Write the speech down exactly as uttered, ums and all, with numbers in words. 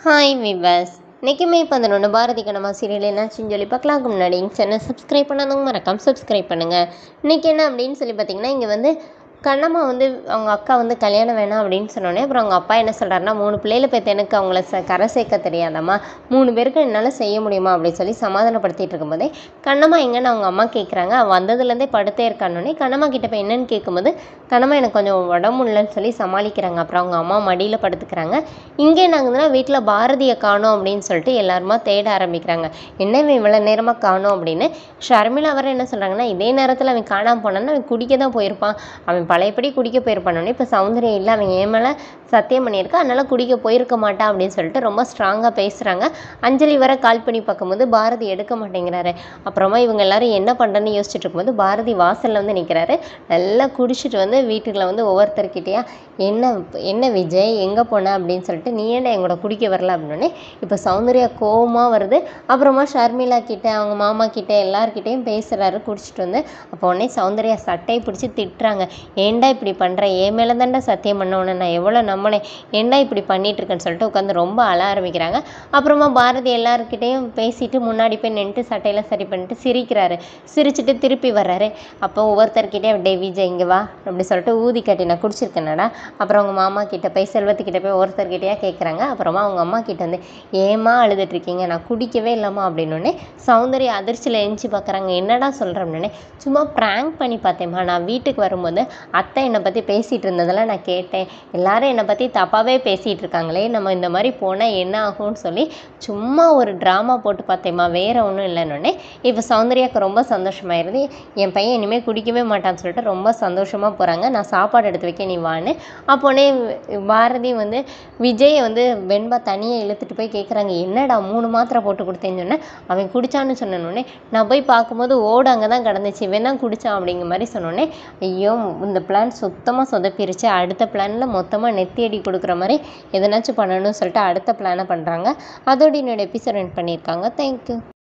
Hi விவஸ் இன்றைக்கி மே பதினொன்று Bharathi Kannamma serial என்னாச்சுன்னு சொல்லி பார்க்கலாம்க்கு முன்னாடி சேனல் சப்ஸ்கிரைப் பண்ணாதவங்க மறக்காம சப்ஸ்கிரைப் பண்ணுங்கள். இன்றைக்கி என்ன அப்படின்னு சொல்லி பார்த்தீங்கன்னா, இங்கே வந்து கண்ணம்மா வந்து அவங்க அக்கா வந்து கல்யாணம் வேணாம் அப்படின்னு சொன்னோடனே அப்புறம் அவங்க அப்பா என்ன சொல்கிறாருன்னா, மூணு பிள்ளைகளை பற்றி எனக்கு அவங்கள ச கரை சேர்க்க தெரியாதம்மா, மூணு பேருக்கு என்னால் செய்ய முடியுமா அப்படின்னு சொல்லி சமாதானப்படுத்திட்டு இருக்கும்போதே கண்ணம்மா எங்கன்னு அவங்க அம்மா கேட்குறாங்க. அவள் வந்ததுலேருந்தே படுத்தே இருக்கானோடனே கண்ணம்மா கிட்ட போய் என்னன்னு கேட்கும்போது கண்ணம்மா எனக்கு கொஞ்சம் உடம்பு இல்லைன்னு சொல்லி சமாளிக்கிறாங்க. அப்புறம் அவங்க அம்மா மடியில் படுத்துக்கிறாங்க. இங்கே நாங்கள் வீட்டில் பாரதியை காணோம் அப்படின்னு சொல்லிட்டு எல்லாருமா தேட ஆரம்பிக்கிறாங்க. என்ன இவ்வளோ நேரமாக காணோம் அப்படின்னு. ஷர்மிளா வர என்ன சொல்கிறாங்கன்னா, இதே நேரத்தில் அவன் காணாமல் போனான்னு அவன் குடிக்க தான் போயிருப்பான், அவன் பழையபடி குடிக்க போயிருப்பானோடனே இப்போ சௌந்தர்யம் இல்லை, அவன் ஏன் மேலே சத்தியம் பண்ணியிருக்கா, அதனால் குடிக்க போயிருக்க மாட்டான் அப்படின்னு சொல்லிட்டு ரொம்ப ஸ்ட்ராங்காக பேசுகிறாங்க. அஞ்சலி வர கால் பண்ணி பார்க்கும்போது பாரதி எடுக்க மாட்டேங்கிறாரு. அப்புறமா இவங்க எல்லாரும் என்ன பண்ணுறேன்னு யோசிச்சுட்டு இருக்கும்போது பாரதி வாசலில் வந்து நிற்கிறாரு. நல்லா குடிச்சிட்டு வந்து வீட்டுக்குள்ள வந்து ஒவ்வொருத்தர்கிட்டையா என்ன என்ன விஜய் எங்கே போன அப்படின்னு சொல்லிட்டு, நீ ஏன்டா எங்களோட குடிக்க வரல அப்படின்னே இப்போ சௌந்தர்யா கோவமாக வருது. அப்புறமா ஷர்மிளா கிட்டே அவங்க மாமா கிட்டே எல்லாருக்கிட்டையும் பேசுகிறாரு குடிச்சிட்டு வந்து. அப்போ உடனே சௌந்தர்யா சட்டையை பிடிச்சி திட்டுறாங்க. ஏன்டா இப்படி பண்ணுற, என் மேலே தான்டா சத்தியம் பண்ண உடனே நான் எவ்வளோ நம்மளே ஏன்டா இப்படி பண்ணிகிட்ருக்கேன்னு சொல்லிட்டு உட்காந்து ரொம்ப அழ ஆரம்பிக்கிறாங்க. அப்புறமா பாரதி எல்லாருக்கிட்டையும் பேசிட்டு முன்னாடி போய் நின்றுட்டு சட்டையெல்லாம் சரி பண்ணிட்டு சிரிக்கிறாரு. சிரிச்சுட்டு திருப்பி வர்றாரு. அப்போ ஒவ்வொருத்தர்கிட்டே டே விஜய் இங்கே வா அப்படி சொல்லிட்டு ஊதி கட்டி நான் குடிச்சிருக்கேனடா. அப்புறம் அவங்க மாமா கிட்ட போய் செல்வத்துக்கிட்ட போய் ஒருத்தர்கிட்டையா கேட்குறாங்க. அப்புறமா அவங்க அம்மா கிட்ட வந்து ஏமா அழுதுட்ருக்கீங்க, நான் குடிக்கவே இல்லைம்மா அப்படின்னோடனே சௌந்தர்யா அதிர்ச்சியில் எழுந்துச்சி பார்க்குறாங்க. என்னடா சொல்கிறேன் அப்படின்னே, சும்மா ப்ராங்க் பண்ணி பார்த்தேம்மா, நான் வீட்டுக்கு வரும்போது அத்தை என்னை பற்றி பேசிகிட்டு இருந்ததெல்லாம் நான் கேட்டேன், எல்லாரும் என்னை பற்றி தப்பாகவே பேசிகிட்டு இருக்காங்களே, நம்ம இந்த மாதிரி போனால் என்ன ஆகும்னு சொல்லி சும்மா ஒரு ட்ராமா போட்டு பார்த்தேம்மா, வேறு ஒன்றும் இல்லைன்னொடனே இப்போ சௌந்தர்யாவுக்கு ரொம்ப சந்தோஷமாயிருது. என் பையன் இனிமேல் குடிக்கவே மாட்டான்னு சொல்லிட்டு ரொம்ப சந்தோஷமாக போகிறாங்க. நான் சாப்பாடு எடுத்து வைக்க நீ வான்னு. அப்போனே பாரதி வந்து விஜயை வந்து வெண்பா தனியாக இழுத்துட்டு போய் கேட்குறாங்க, என்னடா மூணு மாத்திரை போட்டு கொடுத்தேன்னு சொன்னேன், அவன் குடித்தான்னு சொன்னோடனே நான் போய் பார்க்கும்போது ஓடு அங்கே தான் கிடந்துச்சு, இவன் தான் குடித்தான் அப்படிங்கிற மாதிரி சொன்னோடனே ஐயோ இந்த பிளான் சுத்தமாக சொதப்பிருச்சு, அடுத்த பிளானில் மொத்தமாக நெத்தியடி கொடுக்குற மாதிரி எதனாச்சும் பண்ணணும்னு சொல்லிட்டு அடுத்த பிளானை பண்ணுறாங்க. அதோட என்னோட எபிசோட் ரன் பண்ணியிருக்காங்க. தேங்க்யூ.